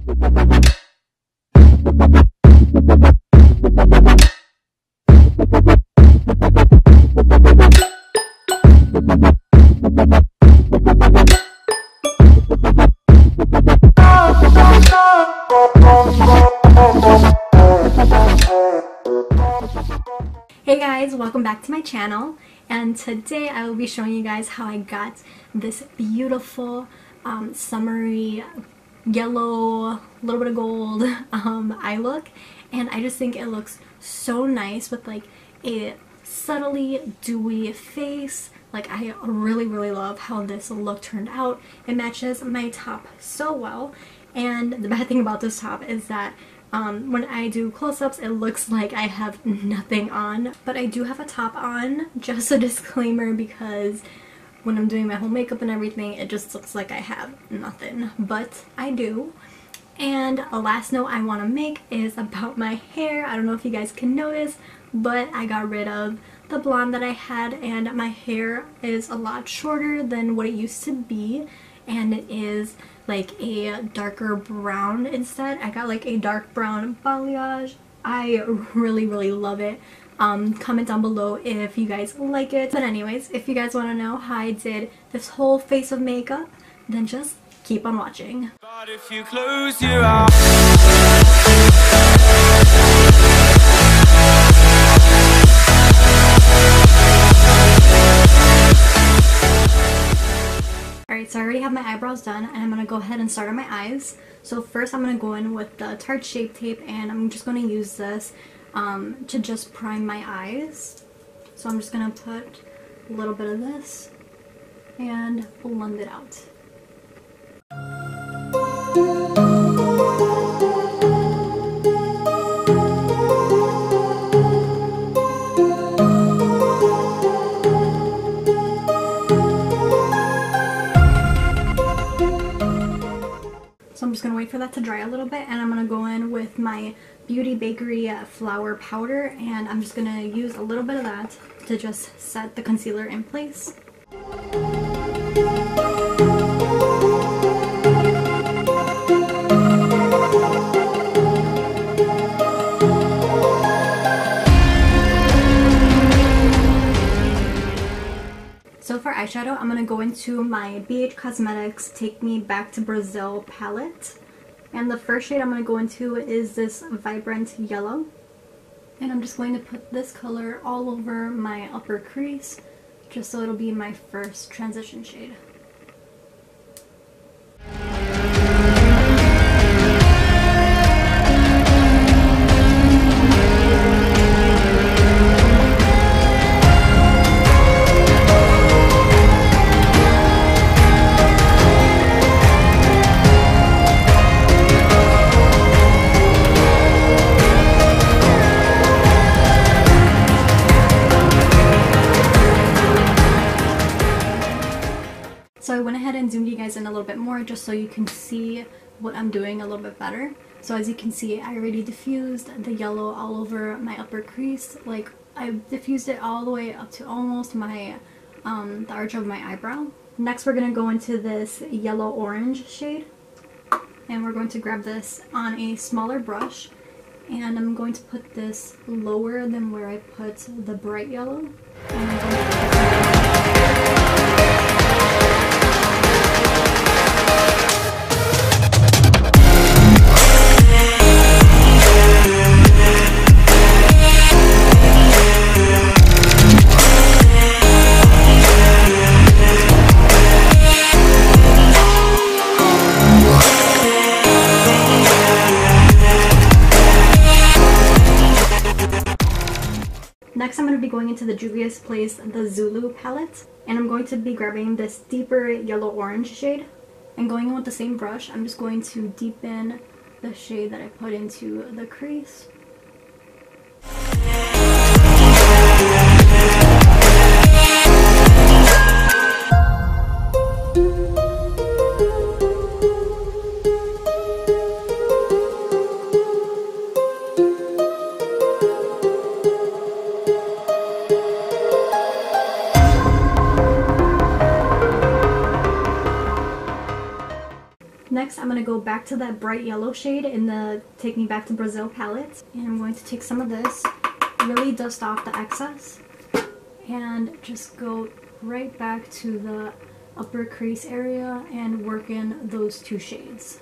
Hey guys, welcome back to my channel, and today I will be showing you guys how I got this beautiful summery yellow, little bit of gold eye look, and I just think it looks so nice with like a subtly dewy face. Like, I really love how this look turned out. It matches my top so well, and the bad thing about this top is that when I do close-ups, it looks like I have nothing on. But I do have a top on, just a disclaimer, because when I'm doing my whole makeup and everything, it just looks like I have nothing. But I do. And a last note I want to make is about my hair. I don't know if you guys can notice, but I got rid of the blonde that I had, and my hair is a lot shorter than what it used to be, and it is like a darker brown instead. I got like a dark brown balayage. I really love it. Comment down below if you guys like it. But anyways, if you guys want to know how I did this whole face of makeup, then just keep on watching. But if you close your eyes, alright, so I already have my eyebrows done, and I'm going to go ahead and start on my eyes. So first I'm going to go in with the Tarte Shape Tape, and I'm just going to use this to just prime my eyes. So I'm just going to put a little bit of this and blend it out. So I'm just going to wait for that to dry a little bit, and I'm going to go in with my Beauty Bakery flour powder, and I'm just going to use a little bit of that to just set the concealer in place. So for eyeshadow, I'm going to go into my BH Cosmetics Take Me Back to Brazil palette. And the first shade I'm going to go into is this vibrant yellow. And I'm just going to put this color all over my upper crease, just so it'll be my first transition shade. So I went ahead and zoomed you guys in a little bit more just so you can see what I'm doing a little bit better. So as you can see, I already diffused the yellow all over my upper crease. Like, I diffused it all the way up to almost my the arch of my eyebrow. Next we're going to go into this yellow orange shade, and we're going to grab this on a smaller brush, and I'm going to put this lower than where I put the bright yellow. And I'm going to Next, I'm going to be going into the Juvia's Place, the Zulu palette, and I'm going to be grabbing this deeper yellow-orange shade, and going in with the same brush, I'm just going to deepen the shade that I put into the crease. Next, I'm going to go back to that bright yellow shade in the Take Me Back to Brazil palette. And I'm going to take some of this, really dust off the excess, and just go right back to the upper crease area and work in those two shades.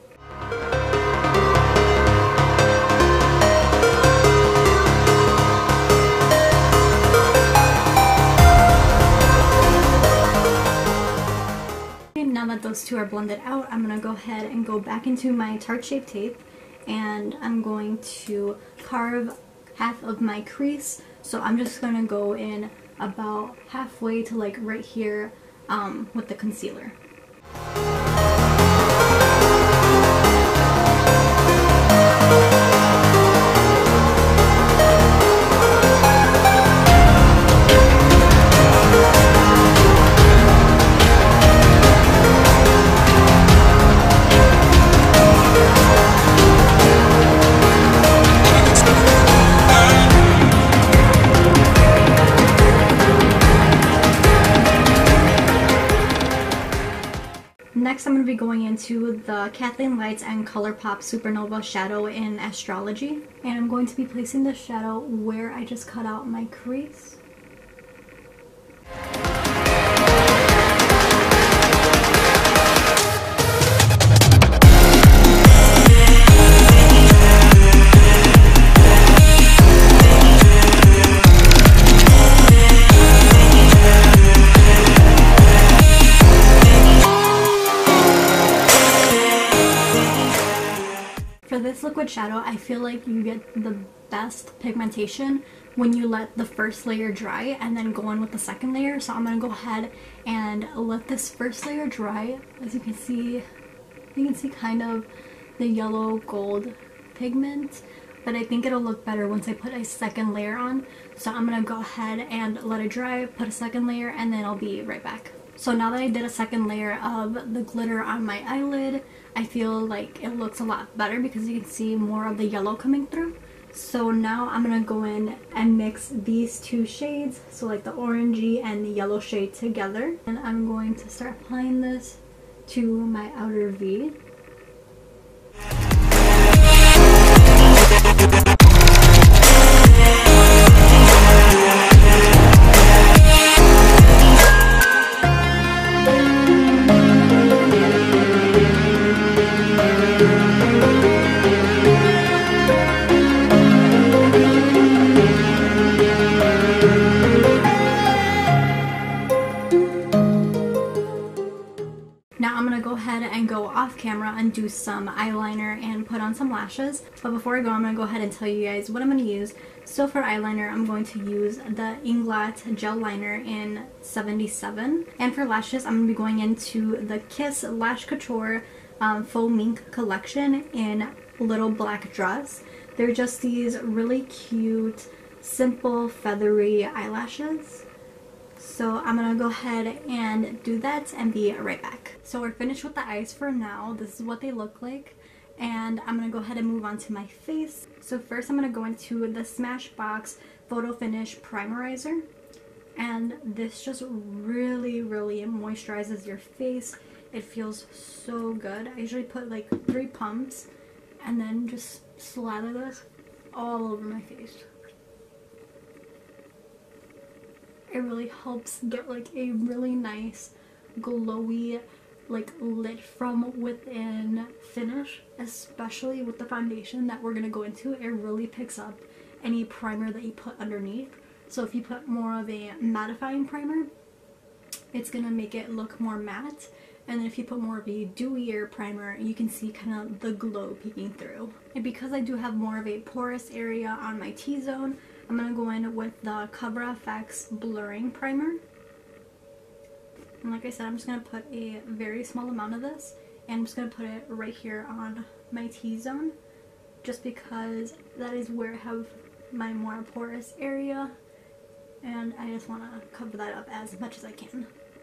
Now that those two are blended out, I'm going to go ahead and go back into my Tarte Shape Tape, and I'm going to carve half of my crease. So I'm just going to go in about halfway to like right here with the concealer. Next, I'm going to be going into the Kathleen Lights and ColourPop Supernova Shadow in Astrology. And I'm going to be placing the shadow where I just cut out my crease. For this liquid shadow, I feel like you get the best pigmentation when you let the first layer dry and then go in with the second layer. So I'm going to go ahead and let this first layer dry. As you can see kind of the yellow gold pigment, but I think it'll look better once I put a second layer on. So I'm going to go ahead and let it dry, put a second layer, and then I'll be right back. So now that I did a second layer of the glitter on my eyelid, I feel like it looks a lot better because you can see more of the yellow coming through. So now I'm going to go in and mix these two shades, so like the orangey and the yellow shade together. And I'm going to start applying this to my outer V. Now I'm going to go ahead and go off camera and do some eyeliner and put on some lashes. But before I go, I'm going to go ahead and tell you guys what I'm going to use. So for eyeliner, I'm going to use the Inglot Gel Liner in 77. And for lashes, I'm going to be going into the Kiss Lash Couture Faux Mink collection in Little Black Dress. They're just these really cute, simple, feathery eyelashes. So I'm going to go ahead and do that and be right back. So we're finished with the eyes for now. This is what they look like. And I'm going to go ahead and move on to my face. So first I'm going to go into the Smashbox Photo Finish Primerizer. And this just really moisturizes your face. It feels so good. I usually put like 3 pumps and then just slather this all over my face. It really helps get like a really nice glowy, like lit from within finish, especially with the foundation that we're gonna go into. It really picks up any primer that you put underneath. So if you put more of a mattifying primer, it's gonna make it look more matte. And then if you put more of a dewier primer, you can see kind of the glow peeking through. And because I do have more of a porous area on my T-zone, I'm going to go in with the Cover FX Blurring Primer. And like I said, I'm just going to put a very small amount of this. And I'm just going to put it right here on my T-zone. Just because that is where I have my more porous area. And I just want to cover that up as much as I can.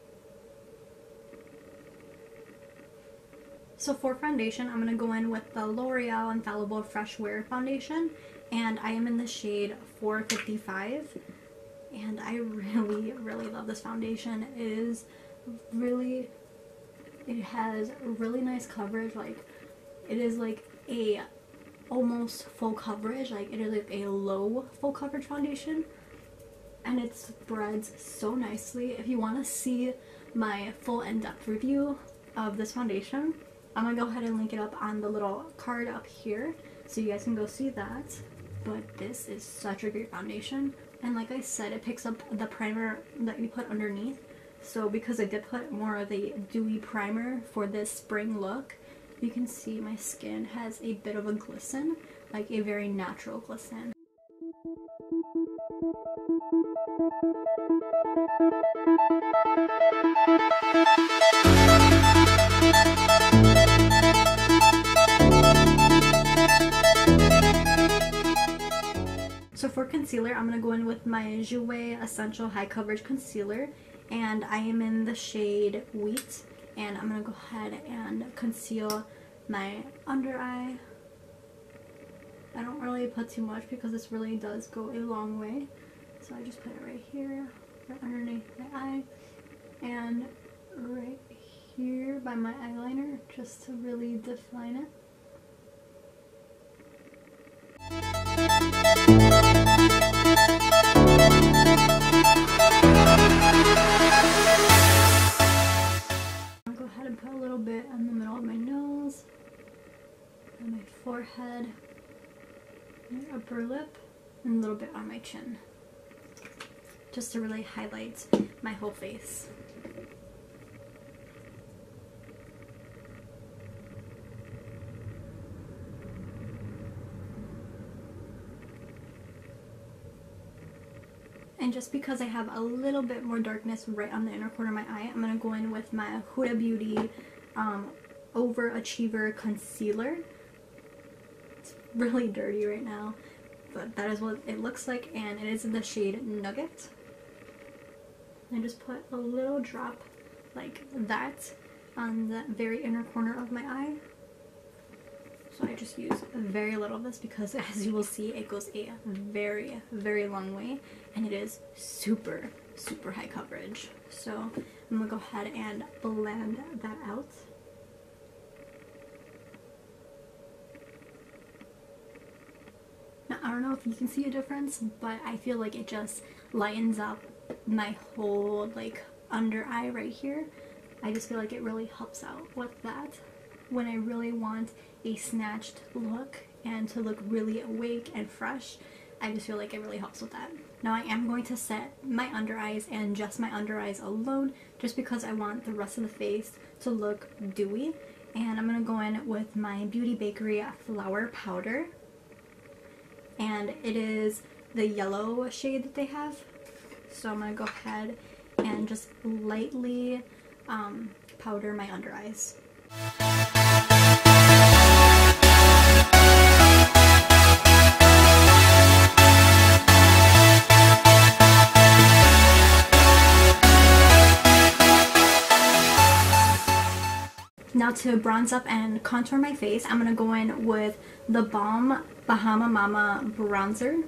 So for foundation, I'm going to go in with the L'Oreal Infallible Fresh Wear Foundation. And I am in the shade 455. And I really love this foundation. It It has really nice coverage. Like, it is like a almost full coverage. Like, it is like a low full coverage foundation, and it spreads so nicely. If you want to see my full in-depth review of this foundation, I'm gonna go ahead and link it up on the little card up here so you guys can go see that. But this is such a great foundation, and like I said, it picks up the primer that you put underneath. So because I did put more of a dewy primer for this spring look, you can see my skin has a bit of a glisten, like a very natural glisten. So for concealer, I'm going to go in with my Jouer Essential High Coverage Concealer, and I am in the shade Wheat, and I'm going to go ahead and conceal my under eye. I don't really put too much because this really does go a long way, so I just put it right here, right underneath my eye, and right here by my eyeliner, just to really define it. I'll go ahead and put a little bit in the middle of my nose, and my forehead, my upper lip, and a little bit on my chin, just to really highlight my whole face. And just because I have a little bit more darkness right on the inner corner of my eye, I'm going to go in with my Huda Beauty Overachiever Concealer. It's really dirty right now, but that is what it looks like, and it is in the shade Nugget. I just put a little drop like that on the very inner corner of my eye. So I just use very little of this because, as you will see, it goes a very, very long way, and it is super, super high coverage. So I'm going to go ahead and blend that out. Now, I don't know if you can see a difference, but I feel like it just lightens up my whole like under eye right here. I just feel like it really helps out with that when I really want a snatched look and to look really awake and fresh. I just feel like it really helps with that. Now I am going to set my under eyes and just my under eyes alone, just because I want the rest of the face to look dewy. And I'm going to go in with my Beauty Bakery Flower Powder, and it is the yellow shade that they have. So I'm going to go ahead and just lightly powder my under eyes. Now to bronze up and contour my face, I'm going to go in with the Balm Bahama Mama Bronzer.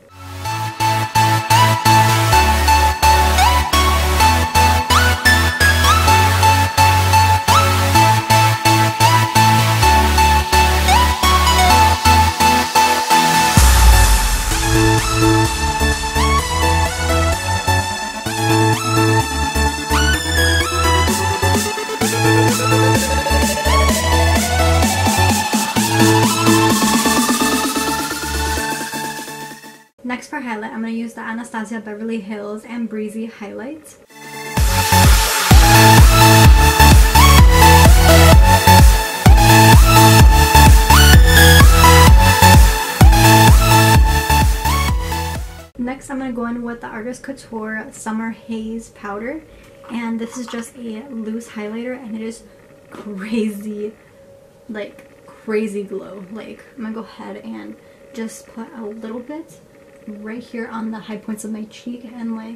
Next for highlight, I'm going to use the Anastasia Beverly Hills and Breezy Highlight. Next, I'm going to go in with the Artist Couture Summer Haze Powder, and this is just a loose highlighter, and it is crazy, like crazy glow. Like, I'm going to go ahead and just put a little bit right here on the high points of my cheek, and like,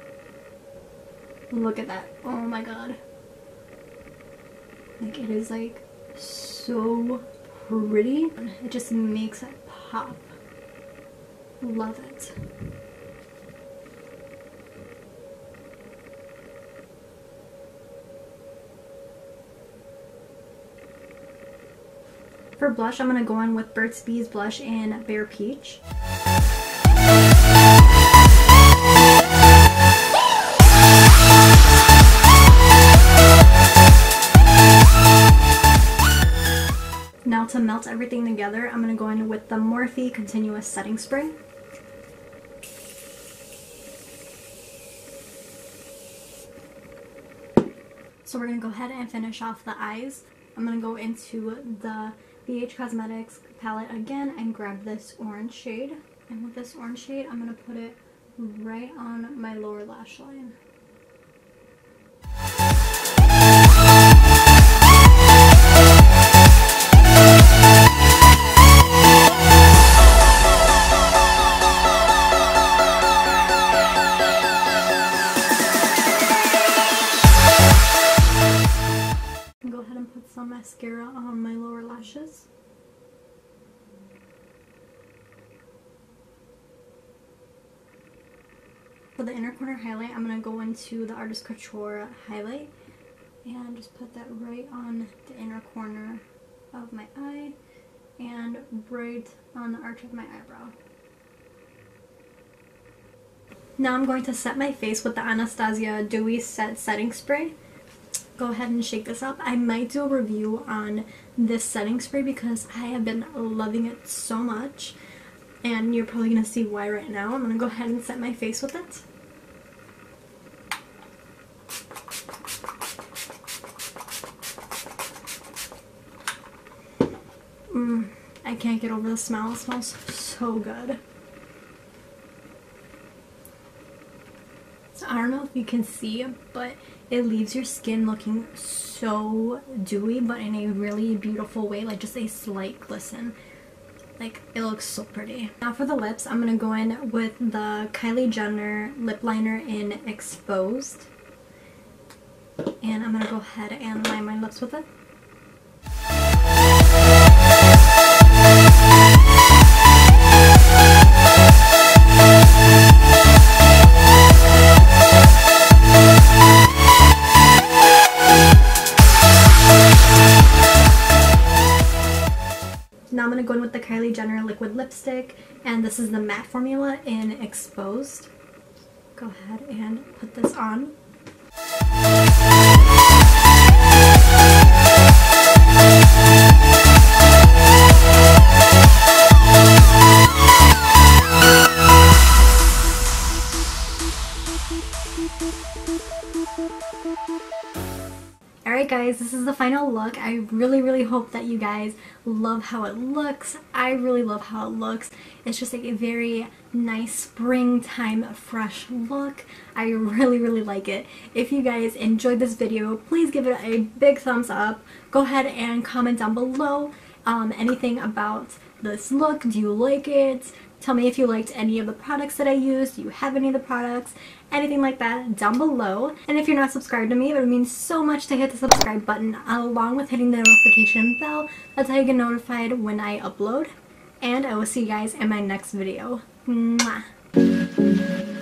look at that. Oh my god. Like, it is like so pretty. It just makes it pop. Love it. For blush, I'm going to go in with Burt's Bees blush in Bare Peach. Now to melt everything together, I'm going to go in with the Morphe Continuous Setting Spray. So we're going to go ahead and finish off the eyes. I'm going to go into the BH Cosmetics palette again and grab this orange shade. And with this orange shade, I'm going to put it right on my lower lash line. Go ahead and put some mascara on my lower lashes. For the inner corner highlight, I'm going to go into the Artist Couture highlight and just put that right on the inner corner of my eye and right on the arch of my eyebrow. Now I'm going to set my face with the Anastasia Dewy Set Setting Spray. Go ahead and shake this up. I might do a review on this setting spray because I have been loving it so much, and you're probably going to see why right now. I'm going to go ahead and set my face with it. I can't get over the smell. It smells so good. So I don't know if you can see, but it leaves your skin looking so dewy, but in a really beautiful way, like just a slight glisten. Like, it looks so pretty. Now for the lips, I'm going to go in with the Kylie Jenner lip liner in Exposed. And I'm going to go ahead and line my lips with it. Now I'm going to go in with the Kylie Jenner liquid lipstick, and this is the matte formula in Exposed. Go ahead and put this on. Alright guys, this is the final look. I really hope that you guys love how it looks. I really love how it looks. It's just like a very nice springtime fresh look. I really like it. If you guys enjoyed this video, please give it a big thumbs up. Go ahead and comment down below anything about this look. Do you like it? Tell me if you liked any of the products that I used. Do you have any of the products? Anything like that down below. And if you're not subscribed to me, it would mean so much to hit the subscribe button along with hitting the notification bell. That's how you get notified when I upload. And I will see you guys in my next video. Mwah.